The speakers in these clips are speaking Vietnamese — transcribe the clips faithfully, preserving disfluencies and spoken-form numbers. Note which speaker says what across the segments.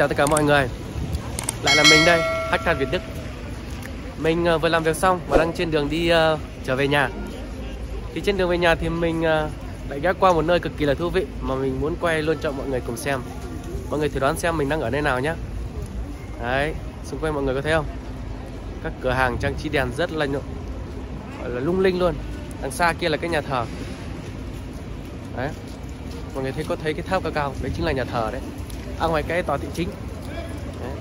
Speaker 1: chào tất cả mọi người. Lại là mình đây, hát ca Việt Đức. Mình uh, vừa làm việc xong và đang trên đường đi uh, trở về nhà. Thì trên đường về nhà thì mình uh, lại ghé qua một nơi cực kỳ là thú vị mà mình muốn quay luôn cho mọi người cùng xem. Mọi người thử đoán xem mình đang ở nơi nào nhé. Đấy, xung quanh mọi người có thấy không? Các cửa hàng trang trí đèn rất là nhộn, gọi là lung linh luôn. Đằng xa kia là cái nhà thờ. Đấy, mọi người thấy có thấy cái tháp cao cao, đấy chính là nhà thờ đấy. À, ngoài cái tòa thị chính đấy.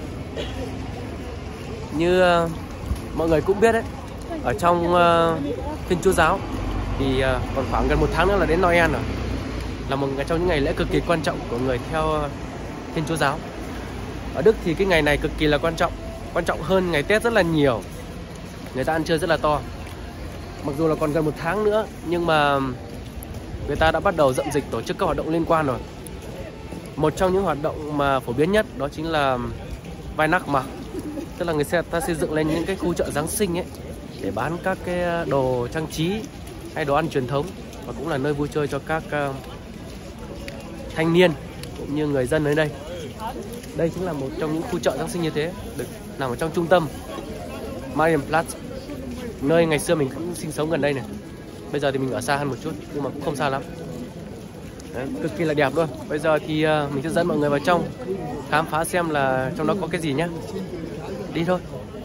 Speaker 1: Như uh, mọi người cũng biết đấy, ở trong uh, Thiên Chúa giáo thì uh, còn khoảng gần một tháng nữa là đến Noel rồi, là một trong những ngày lễ cực kỳ quan trọng của người theo uh, Thiên Chúa giáo. Ở Đức thì cái ngày này cực kỳ là quan trọng, quan trọng hơn ngày Tết rất là nhiều. Người ta ăn chơi rất là to. Mặc dù là còn gần một tháng nữa nhưng mà người ta đã bắt đầu dậm dịch tổ chức các hoạt động liên quan rồi. Một trong những hoạt động mà phổ biến nhất đó chính là Weihnachtsmarkt, tức là người ta xây dựng lên những cái khu chợ Giáng sinh ấy để bán các cái đồ trang trí hay đồ ăn truyền thống, và cũng là nơi vui chơi cho các uh, thanh niên cũng như người dân ở đây. Đây chính là một trong những khu chợ Giáng sinh như thế, được nằm ở trong trung tâm Marienplatz, nơi ngày xưa mình cũng sinh sống gần đây này. Bây giờ thì mình ở xa hơn một chút nhưng mà cũng không xa lắm. Đấy, cực kỳ là đẹp luôn. Bây giờ thì uh, mình sẽ dẫn mọi người vào trong khám phá xem là trong đó có cái gì nhé. Đi thôi.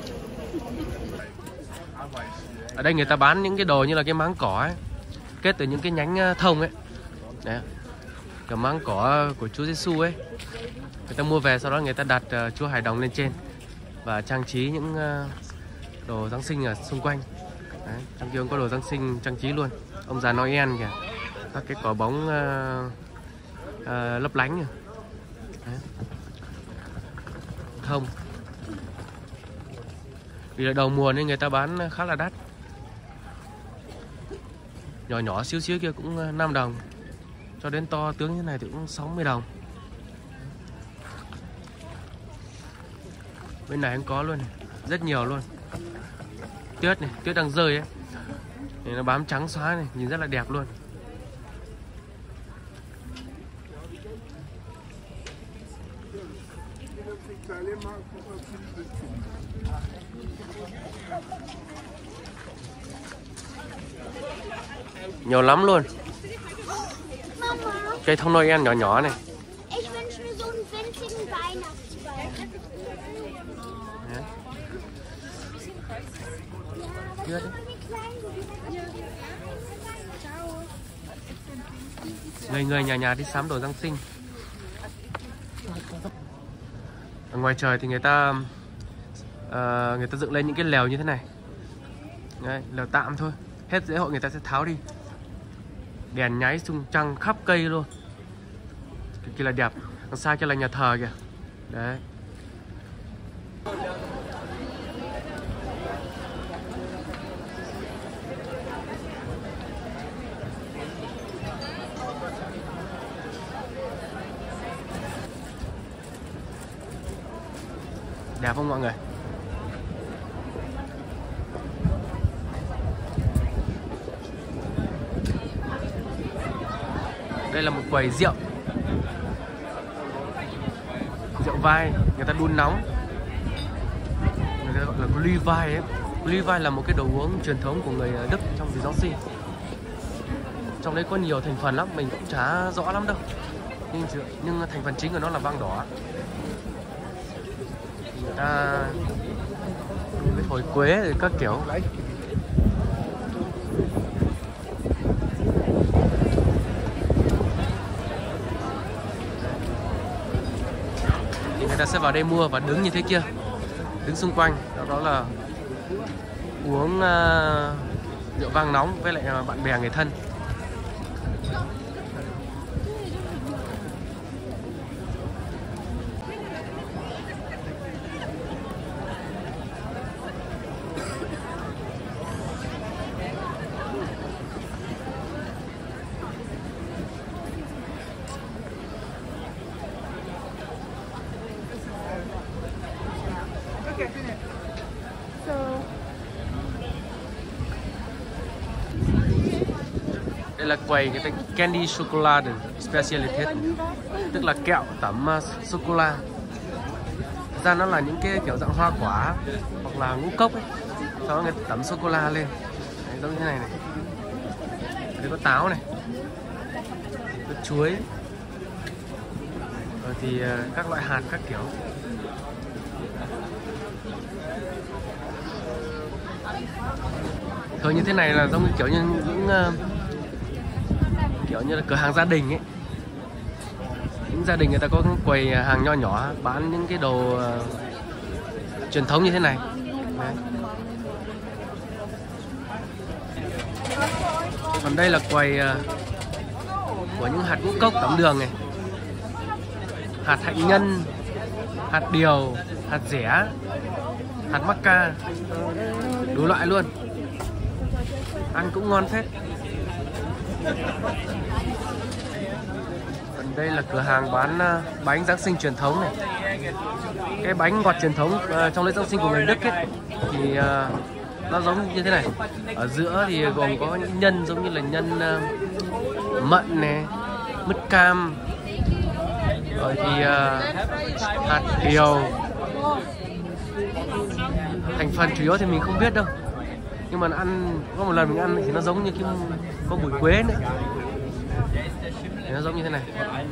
Speaker 1: Ở đây người ta bán những cái đồ như là cái máng cỏ ấy, kết từ những cái nhánh thông ấy. Đấy, cái máng cỏ của Chúa Giêsu ấy. Người ta mua về sau đó người ta đặt uh, Chúa Hài Đồng lên trên và trang trí những uh, đồ Giáng sinh ở xung quanh. Đấy, trong kia có đồ Giáng sinh trang trí luôn. Ông già Noel kìa, các cái quả bóng uh, uh, lấp lánh kìa. Đấy. Không, vì là đầu mùa nên người ta bán khá là đắt. Nhỏ nhỏ xíu xíu kia cũng năm đồng, cho đến to tướng như này thì cũng sáu mươi đồng. Bên này cũng có luôn này, rất nhiều luôn. Tuyết này, tuyết đang rơi ấy, thì nó bám trắng xóa này, nhìn rất là đẹp luôn. Nhiều lắm luôn. Cây thông Noel nhỏ nhỏ này. Người người nhà nhà đi sắm đồ Giáng sinh. Ở ngoài trời thì người ta uh, người ta dựng lên những cái lều như thế này. Đấy, lều tạm thôi, hết lễ hội người ta sẽ tháo đi. Đèn nháy xung trăng khắp cây luôn, cực kỳ là đẹp. Đằng xa kia là nhà thờ kìa. Đấy. Đẹp không mọi người? Đây là một quầy rượu, rượu vai, người ta đun nóng, người ta gọi là Glühwein ấy. Glühwein là một cái đồ uống truyền thống của người Đức trong dịp Giáng sinh. Trong đấy có nhiều thành phần lắm, mình cũng chả rõ lắm đâu, nhưng, nhưng thành phần chính của nó là vang đỏ. Người ta với thổi quế rồi các kiểu. Thì người ta sẽ vào đây mua và đứng như thế kia, đứng xung quanh, đó, đó là uống uh, rượu vang nóng với lại bạn bè người thân. Đây là quầy cái candy chocolate speciality, tức là kẹo tẩm sô cô la. ra nó là những cái kiểu dạng hoa quả hoặc là ngũ cốc ấy, sau đó người ta tẩm sô cô la lên. Đấy, giống như thế này này. Đây có táo này, có chuối, rồi thì các loại hạt các kiểu. Thường như thế này là giống như kiểu như những uh, kiểu như là cửa hàng gia đình ấy. Những gia đình người ta có quầy hàng nho nhỏ bán những cái đồ uh, truyền thống như thế này. Đấy. Còn đây là quầy uh, của những hạt ngũ cốc tẩm đường này, hạt hạnh nhân, hạt điều, hạt dẻ, hạt mắc ca, đủ loại luôn. Ăn cũng ngon phết. Còn đây là cửa hàng bán uh, bánh Giáng sinh truyền thống này. Cái bánh ngọt truyền thống uh, trong lễ Giáng sinh của người Đức ấy, thì uh, nó giống như thế này. Ở giữa thì gồm có những nhân giống như là nhân uh, mận này, mứt cam, rồi thì uh, hạt điều. Thành phần chủ yếu thì mình không biết đâu, nhưng mà ăn có một lần mình ăn thì nó giống như cái có mùi quế đấy, thì nó giống như thế này.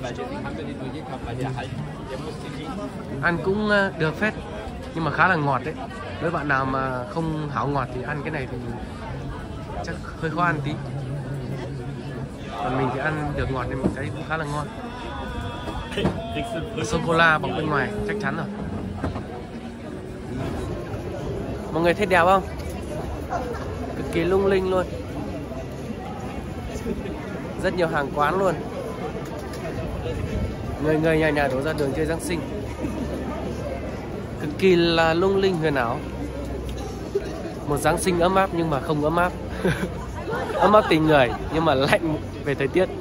Speaker 1: Ăn cũng được phết, nhưng mà khá là ngọt đấy. Với bạn nào mà không hảo ngọt thì ăn cái này thì chắc hơi khó ăn tí. Còn mình thì ăn được ngọt nên mình thấy cũng khá là ngon. Sô cô la bọc bên ngoài chắc chắn rồi. Mọi người thấy đẹp không? Cực kỳ lung linh luôn. Rất nhiều hàng quán luôn. Người người nhà nhà đổ ra đường chơi Giáng sinh. Cực kỳ là lung linh huyền ảo. Một Giáng sinh ấm áp nhưng mà không ấm áp. Ấm áp tình người nhưng mà lạnh về thời tiết.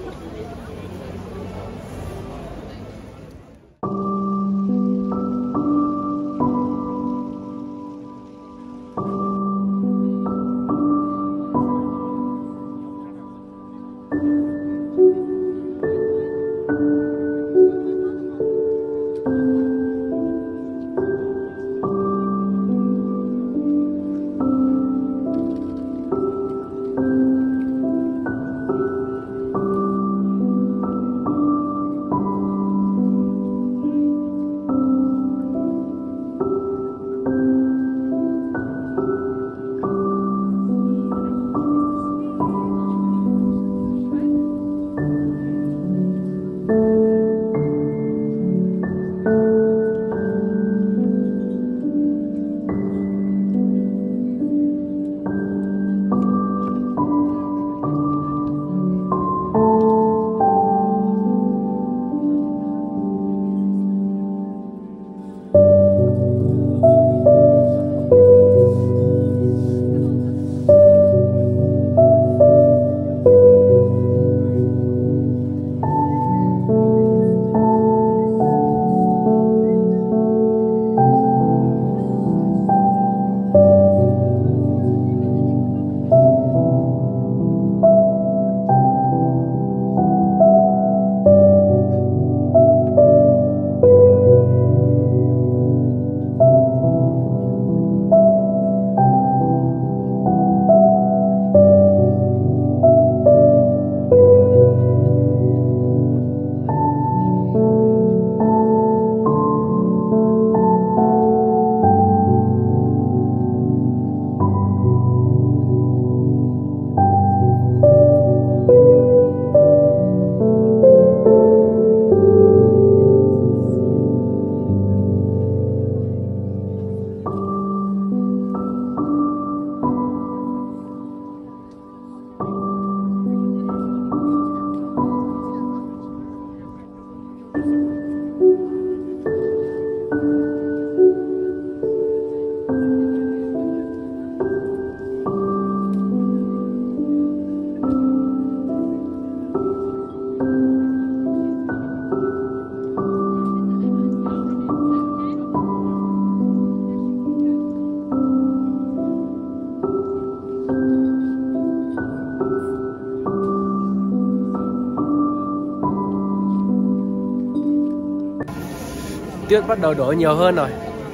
Speaker 1: Tuyết bắt đầu đổ nhiều hơn rồi.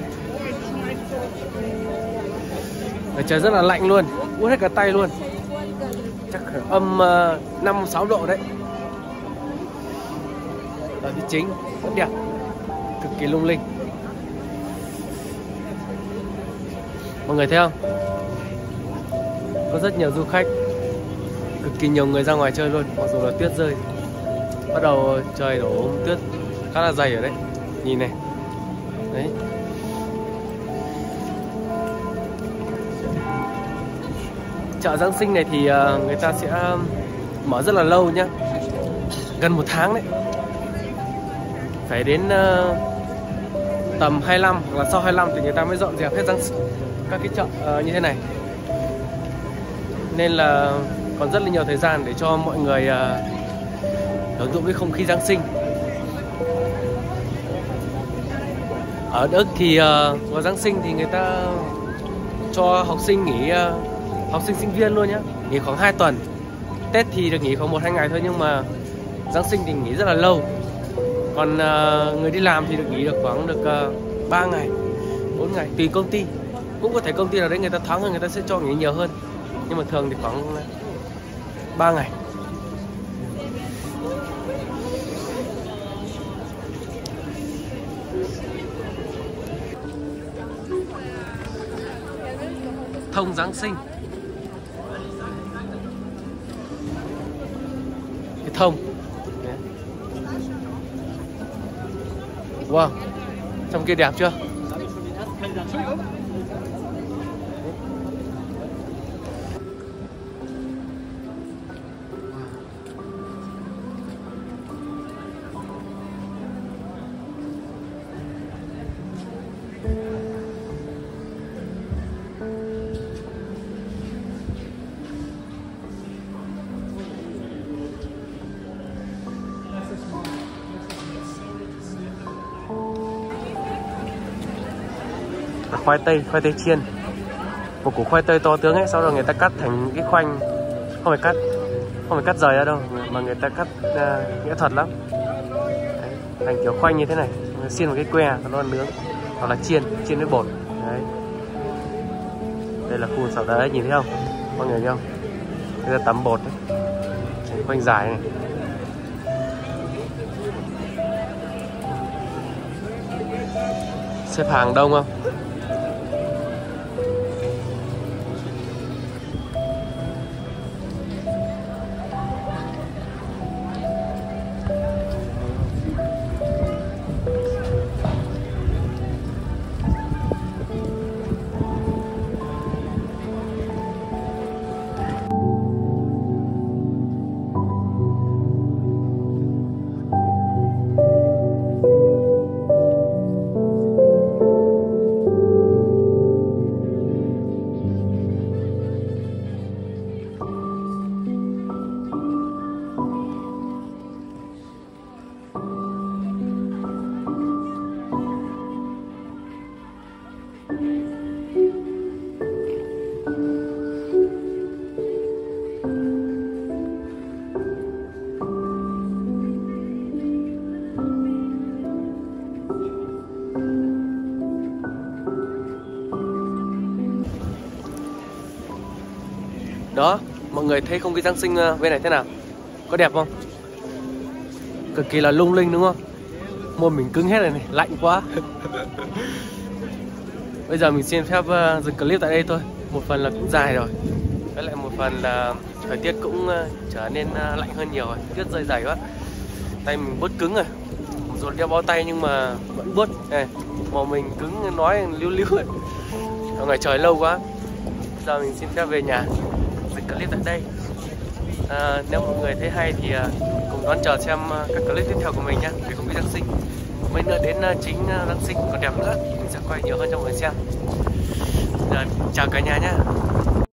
Speaker 1: Trời rất là lạnh luôn, út hết cả tay luôn. Chắc âm năm sáu độ đấy. Ở phía chính rất đẹp, cực kỳ lung linh. Mọi người thấy không? Có rất nhiều du khách, cực kỳ nhiều người ra ngoài chơi luôn, mặc dù là tuyết rơi. Bắt đầu trời đổ tuyết khá là dày ở đấy. Nhìn này. Đấy. Chợ Giáng sinh này thì người ta sẽ mở rất là lâu nhá, gần một tháng đấy. Phải đến tầm hai mươi lăm hoặc là sau hai mươi lăm thì người ta mới dọn dẹp hết Giáng các cái chợ như thế này. Nên là còn rất là nhiều thời gian để cho mọi người hưởng thụ cái không khí Giáng sinh. Ở Đức thì vào Giáng sinh thì người ta cho học sinh nghỉ, học sinh sinh viên luôn nhá, nghỉ khoảng hai tuần. Tết thì được nghỉ khoảng một hai ngày thôi, nhưng mà Giáng sinh thì nghỉ rất là lâu. Còn uh, người đi làm thì được nghỉ được khoảng được uh, ba ngày, bốn ngày, tùy công ty. Cũng có thể công ty nào đấy người ta thoáng hơn, người ta sẽ cho nghỉ nhiều hơn. Nhưng mà thường thì khoảng ba ngày. Thông Giáng sinh. Cái thông. Wow, trong kia đẹp chưa? Khoai tây, khoai tây chiên. Một củ khoai tây to tướng ấy, sau đó người ta cắt thành cái khoanh. Không phải cắt, không phải cắt rời ra đâu, mà người ta cắt uh, nghệ thuật lắm. Đấy, thành kiểu khoanh như thế này, xiên một cái que, sau đó nướng hoặc là chiên, chiên với bột. Đấy. Đây là khu sào đấy, nhìn thấy không? Mọi người thấy không? Đây là tấm bột đấy. Khoanh dài này. Xếp hàng đông không? Đó, mọi người thấy không khí Giáng sinh bên này thế nào? Có đẹp không? Cực kỳ là lung linh đúng không? Môi mình cứng hết rồi này, lạnh quá. Bây giờ mình xin phép uh, dừng clip tại đây thôi. Một phần là cũng dài rồi, với lại một phần là thời tiết cũng uh, trở nên uh, lạnh hơn nhiều rồi. Tuyết rơi dày quá, tay mình buốt cứng rồi. Dù đeo bao tay nhưng mà vẫn buốt. Này, màu mình cứng nói lưu lưu rồi. Ở ngoài trời lâu quá. Bây giờ mình xin phép về nhà, dừng clip tại đây. À, nếu mọi người thấy hay thì uh, cùng đón chờ xem uh, các clip tiếp theo của mình nhé, về không khí Giáng sinh. Mấy nữa đến uh, chính uh, Giáng sinh còn đẹp nữa, mình sẽ quay nhiều hơn cho mọi người xem. Giờ, chào cả nhà nhé.